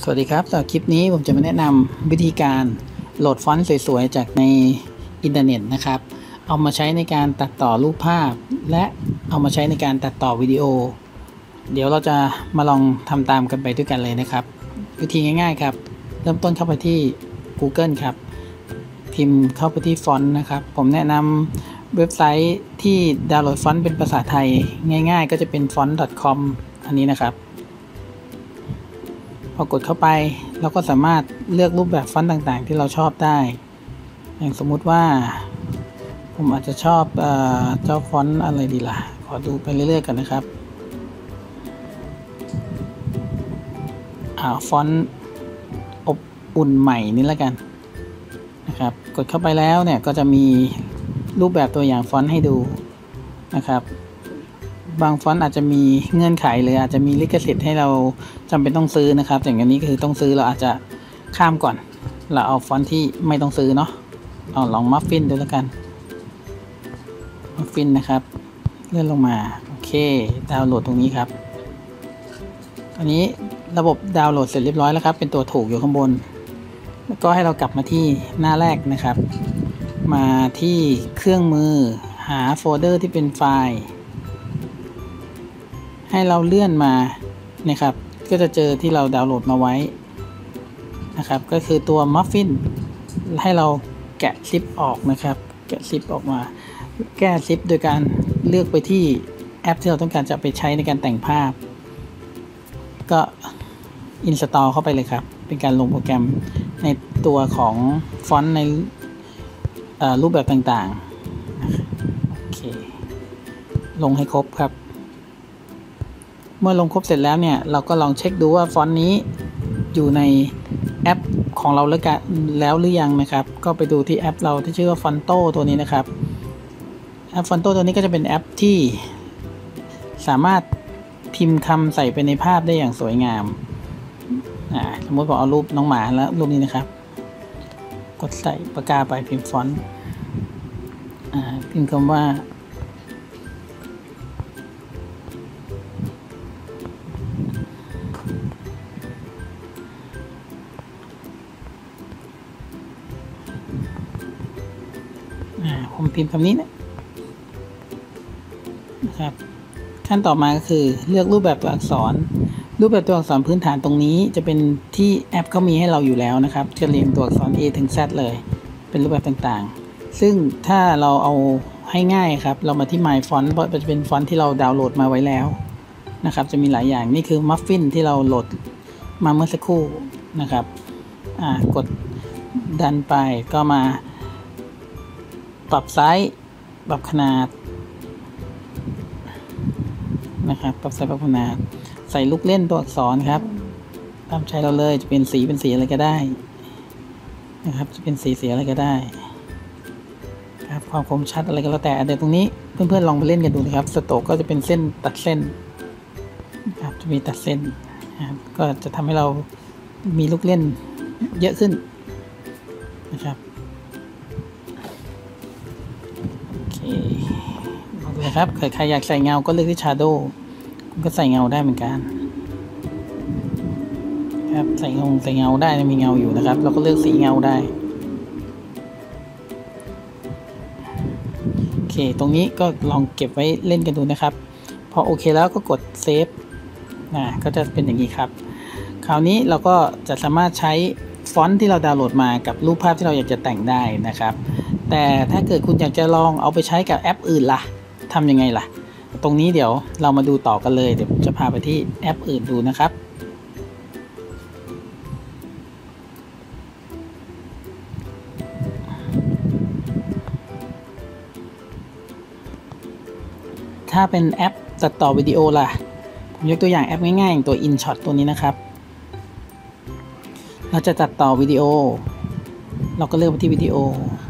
สวัสดีครับสำหรับคลิปนี้ผมจะมาแนะนำวิธีการโหลดฟอนต์สวยๆจากในอินเทอร์เน็ตนะครับเอามาใช้ในการตัดต่อรูปภาพและเอามาใช้ในการตัดต่อวิดีโอเดี๋ยวเราจะมาลองทำตามกันไปด้วยกันเลยนะครับวิธีง่ายๆครับเริ่มต้นเข้าไปที่ Google ครับพิมพ์เข้าไปที่ฟอนต์นะครับผมแนะนำเว็บไซต์ที่ดาวน์โหลดฟอนต์เป็นภาษาไทยง่ายๆก็จะเป็น font.com อันนี้นะครับพอกดเข้าไปเราก็สามารถเลือกรูปแบบฟอนต์ต่างๆที่เราชอบได้อย่างสมมุติว่าผมอาจจะชอบเจ้าฟอนต์อะไรดีล่ะขอดูไปเรื่อยๆกันนะครับฟอนต์อบอุ่นใหม่นี่แล้วกันนะครับกดเข้าไปแล้วเนี่ยก็จะมีรูปแบบตัวอย่างฟอนต์ให้ดูนะครับบางฟอนต์อาจจะมีเงื่อนไขหรืออาจจะมีลิขสิทธิ์ให้เราจำเป็นต้องซื้อนะครับอย่างนี้คือต้องซื้อเราอาจจะข้ามก่อนเราเอาฟอนต์ที่ไม่ต้องซื้อเนาะเอาลองมัฟฟินดูแล้วกันมัฟฟินนะครับเลื่อนลงมาโอเคดาวน์โหลดตรงนี้ครับตอนนี้ระบบดาวน์โหลดเสร็จเรียบร้อยแล้วครับเป็นตัวถูกอยู่ข้างบนแล้วก็ให้เรากลับมาที่หน้าแรกนะครับมาที่เครื่องมือหาโฟลเดอร์ที่เป็นไฟล์ให้เราเลื่อนมานะครับก็จะเจอที่เราดาวน์โหลดมาไว้นะครับก็คือตัวมัฟฟินให้เราแกะซิปออกนะครับแกะซิปออกมาแก้ซิปโดยการเลือกไปที่แอปที่เราต้องการจะไปใช้ในการแต่งภาพก็อินสตอลเข้าไปเลยครับเป็นการลงโปรแกรมในตัวของฟอนต์ในรูปแบบต่างๆโอเคลงให้ครบครับเมื่อลงครบเสร็จแล้วเนี่ยเราก็ลองเช็คดูว่าฟอนต์นี้อยู่ในแอปของเราแล้วหรือยังนะครับก็ไปดูที่แอปเราที่ชื่อว่า Fonto ตัวนี้นะครับแอป Fonto ตัวนี้ก็จะเป็นแอปที่สามารถพิมพ์คำใส่ไปในภาพได้อย่างสวยงามสมมติผมเอารูปน้องหมาแล้วรูปนี้นะครับกดใส่ปากกาไปพิมพ์ฟอนต์พิมพ์คำว่าผมพิมพ์คำนี้นะครับขั้นต่อมาก็คือเลือกรูปแบบตัวอักษรพื้นฐานตรงนี้จะเป็นที่แอปเขามีให้เราอยู่แล้วนะครับจะเรียงตัวอักษร A ถึง Z เลยเป็นรูปแบบต่างๆซึ่งถ้าเราเอาให้ง่ายครับเรามาที่ My Font เพราะจะเป็นฟอนต์ที่เราดาวน์โหลดมาไว้แล้วนะครับจะมีหลายอย่างนี่คือ Muffin ที่เราโหลดมาเมื่อสักครู่นะครับกดดันไปก็มาปรับไซส์ปรับขนาดนะครับปรับไซส์ปรับขนาดใส่ลูกเล่นตัวอักษรครับตามใจเราเลยจะเป็นสีอะไรก็ได้นะครับจะเป็นสีอะไรก็ได้ครับความคมชัดอะไรก็แล้วแต่เดี๋ยวตรงนี้เพื่อนๆลองไปเล่นกันดูนะครับสโตรกก็จะเป็นเส้นตัดเส้นครับจะมีตัดเส้นนะครับก็จะทำให้เรามีลูกเล่นเยอะขึ้นนะครับนะครับใครอยากใส่เงาก็เลือกที่ Shadow ก็ใส่เงาได้เหมือนกันครับใส่เงาได้มีเงาอยู่นะครับเราก็เลือกสีเงาได้โอเคตรงนี้ก็ลองเก็บไว้เล่นกันดูนะครับพอโอเคแล้วก็กดเซฟก็จะเป็นอย่างนี้ครับคราวนี้เราก็จะสามารถใช้ฟอนต์ที่เราดาวน์โหลดมากับรูปภาพที่เราอยากจะแต่งได้นะครับแต่ถ้าเกิดคุณอยากจะลองเอาไปใช้กับแอปอื่นล่ะทำยังไงล่ะตรงนี้เดี๋ยวเรามาดูต่อกันเลยเดี๋ยวผมจะพาไปที่แอปอื่นดูนะครับถ้าเป็นแอปตัดต่อวิดีโอล่ะผมยกตัวอย่างแอปง่ายๆอย่างตัว InShot ตัวนี้นะครับเราจะตัดต่อวิดีโอเราก็เลือกมาที่วิดีโอ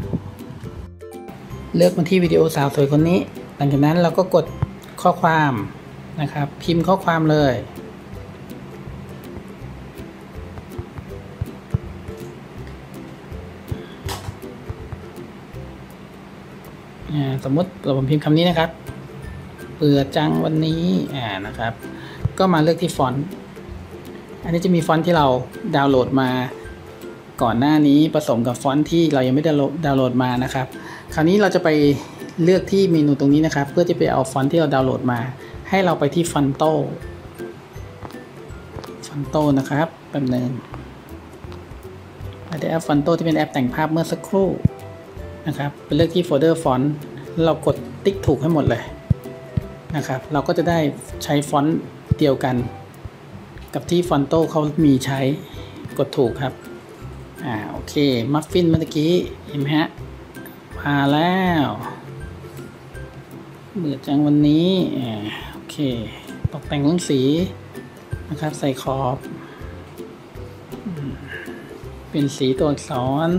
เลือกมาที่วิดีโอสาวสวยคนนี้หลังจากนั้นเราก็กดข้อความนะครับพิมพ์ข้อความเลยสมมติผมพิมพ์คำนี้นะครับเบื่อจังวันนี้นะครับก็มาเลือกที่ฟอนต์อันนี้จะมีฟอนต์ที่เราดาวน์โหลดมาก่อนหน้านี้ผสมกับฟอนต์ที่เรายังไม่ได้ดาวน์โหลดมานะครับคราวนี้เราจะไปเลือกที่เมนูตรงนี้นะครับเพื่อจะไปเอาฟอนต์ที่เราดาวน์โหลดมาให้เราไปที่ฟอนโต้นะครับแป๊บนึงในแอปฟอนโต้ที่เป็นแอปแต่งภาพเมื่อสักครู่นะครับไปเลือกที่โฟลเดอร์ฟอนต์เรากดติ๊กถูกให้หมดเลยนะครับเราก็จะได้ใช้ฟอนต์เดียวกันกับที่ฟอนโต้เขามีใช้กดถูกครับโอเคมัฟฟินเมื่อกี้เห็นไหมฮะมาแล้วเบื่อจังวันนี้โอเคตกแต่งเรื่องสีนะครับใส่ขอบเป็นสีตัวอักษร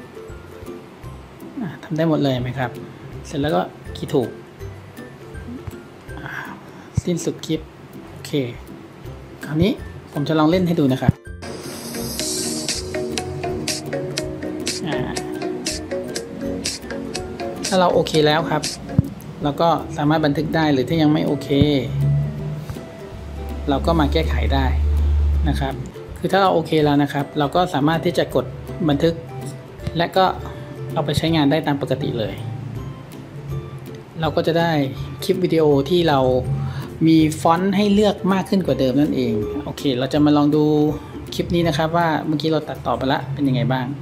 ทำได้หมดเลยไหมครับเสร็จแล้วก็คีย์ถูกสิ้นสุดคลิปโอเคคราวนี้ผมจะลองเล่นให้ดูนะครับถ้าเราโอเคแล้วครับเราก็สามารถบันทึกได้หรือถ้ายังไม่โอเคเราก็มาแก้ไขได้นะครับคือถ้าเราโอเคแล้วนะครับเราก็สามารถที่จะกดบันทึกและก็เอาไปใช้งานได้ตามปกติเลยเราก็จะได้คลิปวิดีโอที่เรามีฟอนต์ให้เลือกมากขึ้นกว่าเดิมนั่นเองโอเคเราจะมาลองดูคลิปนี้นะครับว่าเมื่อกี้เราตัดต่อไปแล้วเป็นยังไงบ้าง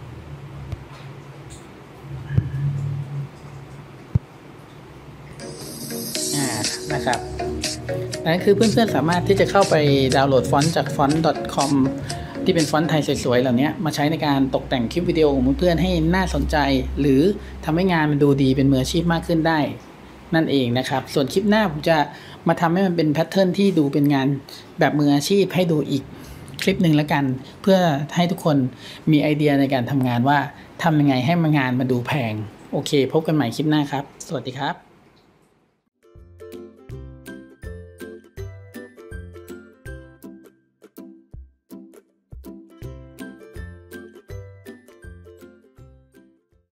นะครับนั่นคือเพื่อนๆสามารถที่จะเข้าไปดาวน์โหลดฟอนต์จาก font.com ที่เป็นฟอนต์ไทยสวยๆเหล่านี้มาใช้ในการตกแต่งคลิปวิดีโอของเพื่อนๆให้น่าสนใจหรือทำให้งานมันดูดีเป็นมืออาชีพมากขึ้นได้นั่นเองนะครับส่วนคลิปหน้าผมจะมาทำให้มันเป็นแพทเทิร์นที่ดูเป็นงานแบบมืออาชีพให้ดูอีกคลิปหนึ่งแล้วกันเพื่อให้ทุกคนมีไอเดียในการทำงานว่าทำยังไงให้งานมาดูแพงโอเคพบกันใหม่คลิปหน้าครับสวัสดีครับ